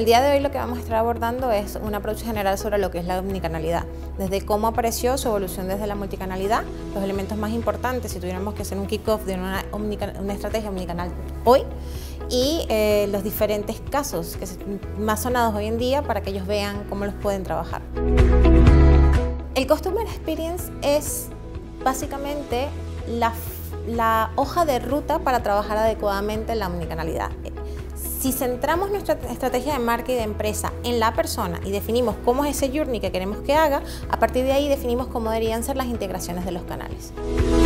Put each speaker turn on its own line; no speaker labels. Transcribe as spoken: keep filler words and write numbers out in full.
día de hoy lo que vamos a estar abordando es un approach general sobre lo que es la omnicanalidad, desde cómo apareció su evolución desde la multicanalidad, los elementos más importantes si tuviéramos que hacer un kick-off de una, una estrategia omnicanal hoy, y eh, los diferentes casos que son más sonados hoy en día para que ellos vean cómo los pueden trabajar. El Customer Experience es básicamente la, la hoja de ruta para trabajar adecuadamente en la omnicanalidad. Si centramos nuestra estrategia de marca y de empresa en la persona y definimos cómo es ese journey que queremos que haga, a partir de ahí definimos cómo deberían ser las integraciones de los canales.